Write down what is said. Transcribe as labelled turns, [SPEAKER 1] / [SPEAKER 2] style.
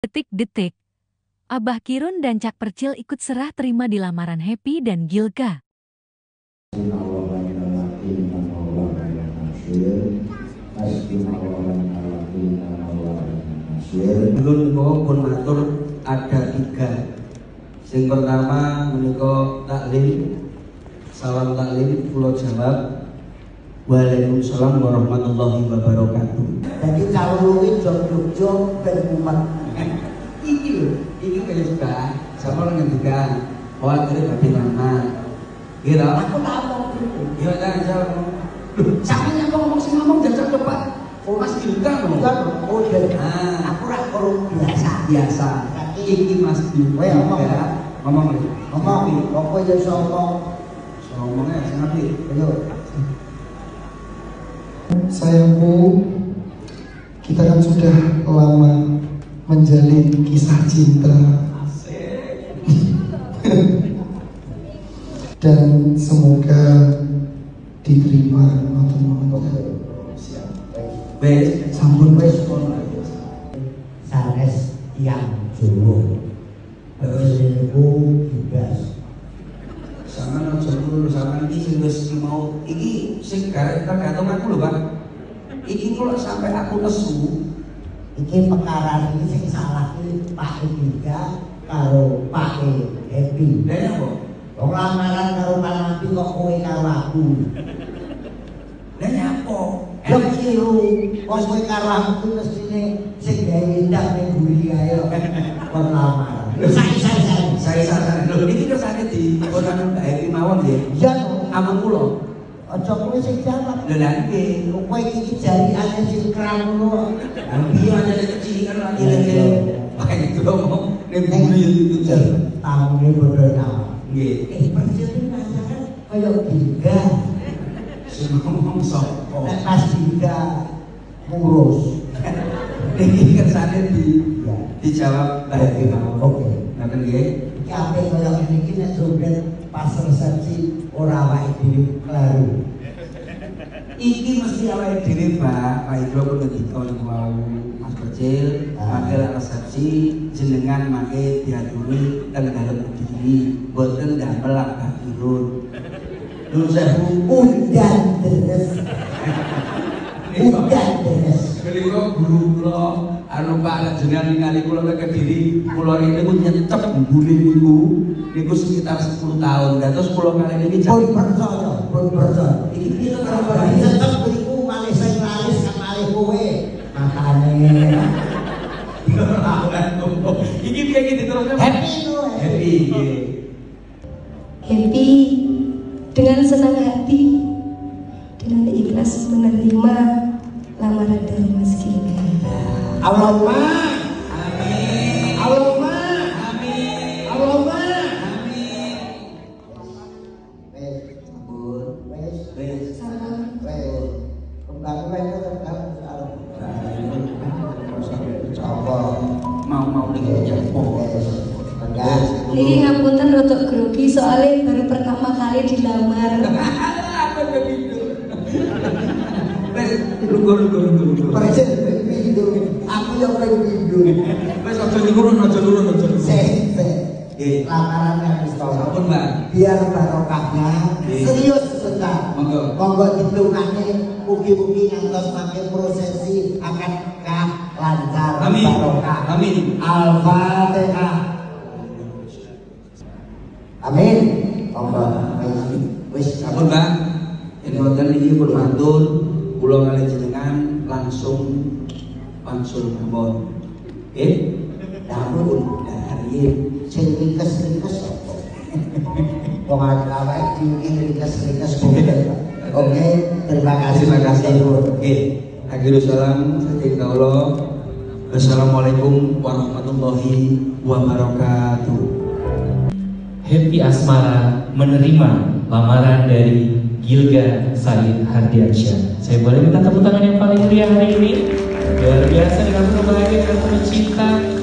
[SPEAKER 1] Detik-detik, Abah Kirun dan Cak Percil ikut serah terima di lamaran Happy dan Gilga.
[SPEAKER 2] Dulun niku pun matur ada 3. Yang pertama menika taklim. Salam taklim kula jawab Waalaikumsalam warahmatullahi wabarakatuh.
[SPEAKER 3] Jadi kalau lu jog-jog ben umat
[SPEAKER 2] Iki kaya juga sama orang ketiga. Khawatir babi nama. Kira
[SPEAKER 3] aku tak mau gitu.
[SPEAKER 2] iya jangan jawab. Sampeyan kok ngomong jajak cepat. Mas Gilga
[SPEAKER 3] Bukan, oh iya.
[SPEAKER 2] Aku
[SPEAKER 3] Aku korup
[SPEAKER 2] biasa. Iki Mas Gilga. Ngomong.
[SPEAKER 3] Apa ya ngomong?
[SPEAKER 2] Ngomongnya sing apik.
[SPEAKER 3] Ayo.
[SPEAKER 4] Saya Bu, kita kan sudah lama menjalin kisah cinta. Dan semoga diterima
[SPEAKER 3] Sampun wis sanes yang Jawa. Ilmu bebas.
[SPEAKER 2] Sama nang sama iki sing wis mau iki sing tergantung aku lho, Pak. Iki kok sampai aku nesu.
[SPEAKER 3] Iki perkara ini sing salah iki Pak Gilga karo Pak Happy.
[SPEAKER 2] Lha apa?
[SPEAKER 3] Wong lamaran karo Pak Nabi kok kowe karo aku.
[SPEAKER 2] Lha apa?
[SPEAKER 3] Lho kiru, wong kowe karo aku mestine sing gawe ndang ning buri ae kon lamaran. Saya.
[SPEAKER 2] Lho iki kersane di konan Mbak Happy mawon nggih.
[SPEAKER 3] Iya,
[SPEAKER 2] Amung kula.
[SPEAKER 3] aja kowe sing jawab.
[SPEAKER 2] Lha lha iki
[SPEAKER 3] Kowe iki jarine sing kram ngono.
[SPEAKER 2] iya aja kecil kan lagi lagi. Pakai itu ngomong ning buri itu jar.
[SPEAKER 3] Tamune bodho tawa.
[SPEAKER 2] Nggih.
[SPEAKER 3] Percil iki masakan kaya Gilga.
[SPEAKER 2] Sing ngomong sapa?
[SPEAKER 3] Nek pas Gilga ngurus.
[SPEAKER 2] Iki kersane dijawab Mbak Happy mawon.
[SPEAKER 3] Oke.
[SPEAKER 2] Ngoten nggih.
[SPEAKER 3] Iki apik kaya ngene iki nek sampeyan pas resepsi ora awake dhewe kleru.
[SPEAKER 2] Iki mesti awake dhewe, Pak. Pak Idro pun ngendika niku wau Mas Percil, mangke resepsi jenengan mangke diaturi teng dalem diri, boten damel Abah Kirun. Nuwun sewu.
[SPEAKER 3] Undan deres. Undan deres.
[SPEAKER 2] Keliko guru kula anu Pak lek jenengan ningali kula ke Kediri, kula niku nyetep mburi niku sekitar 10 tahun. Terus kula kali niki
[SPEAKER 3] Pun percaya.
[SPEAKER 2] iki piye to
[SPEAKER 3] Kalau tetep iku malih sing laris kan malih kowe. Makane
[SPEAKER 2] iki piye iki diterusnya
[SPEAKER 3] happy no.
[SPEAKER 2] Happy nggih.
[SPEAKER 5] Happy dengan senang hati, dengan ikhlas menerima lamaran dari Mas Gilga.
[SPEAKER 3] Allahumma
[SPEAKER 2] Amin.
[SPEAKER 3] Allahumma
[SPEAKER 2] Amin.
[SPEAKER 3] Allahumma
[SPEAKER 2] Amin.
[SPEAKER 3] wes kembali lagi tetap
[SPEAKER 2] Mau ning japo.
[SPEAKER 5] Ini ngapunten rotok grogi soalnya baru pertama kali dilamar.
[SPEAKER 2] Apa begitu? Wes lugu.
[SPEAKER 3] Percaya pindu. Aku yang pengen pindu.
[SPEAKER 2] Wes aja nurun.
[SPEAKER 3] Lamaran yang Mustafa.
[SPEAKER 2] Sampun, Mbak.
[SPEAKER 3] Biar barokahnya serius sebentar. Monggo ditungane mugi-mugi ngantos makin prosesi akan lancar barokah.
[SPEAKER 2] Amin.
[SPEAKER 3] Al-Fatihah. Amin. Monggo wis
[SPEAKER 2] Sampun, Mbak. Yen wonten iki pun matur kula kali jenengan langsung mawon. Nggih.
[SPEAKER 3] dapur dari sing ringkes apa? Wong awake dhewe ringkes Oke, terima kasih.
[SPEAKER 2] Oke. Akhirul salam sayyidina Allah. Wassalamualaikum warahmatullahi wabarakatuh.
[SPEAKER 6] Happy Asmara menerima lamaran dari Gilga Said Hardiansyah. Saya boleh minta tepuk tangan yang paling meriah hari ini? Luar biasa dengan penuh bahagia dan penuh cinta.